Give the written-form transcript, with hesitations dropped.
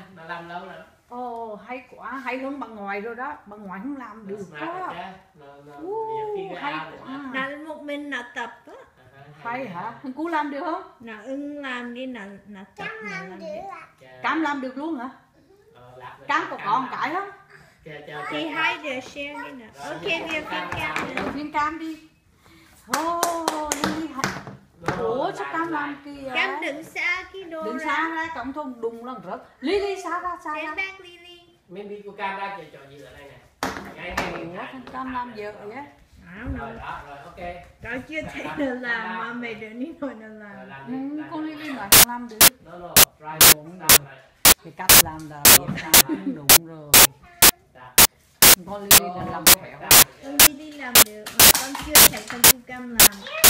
nó làm lâu rồi. Ồ, hay quá, hay hơn bà ngoại rồi đó, bà ngoại không làm được đó. Hay quá. Là một mình là tập á. Hay hả? Thằng Cú làm được không? Là ưng làm đi là tập là làm được. Cam làm được luôn hả? Cam có con cái không? Thì hai đứa share đi nè. Ok, bây giờ phiên cam Đầu tiên Cam đi. Đi. Ủa sao Cam làm kìa? Cam đứng xa cái đồ Đừng ra. xa ra, cộng thông đùng lần rớt. Lily xa ra. Stand back Lily. Maybe cô Cam ra cho gì ở đây nè. Ủa thằng Cam làm vợ vậy á? Rồi đó, rồi ok. Tao chưa thấy nó làm mà mày đừng đi nói nó làm. Con Lily nói không làm được. No, try Cái cách làm là Việt Nam cũng đúng rồi. Con Lily là làm khéo. Con Lily làm được mà con chưa thấy con Cam làm.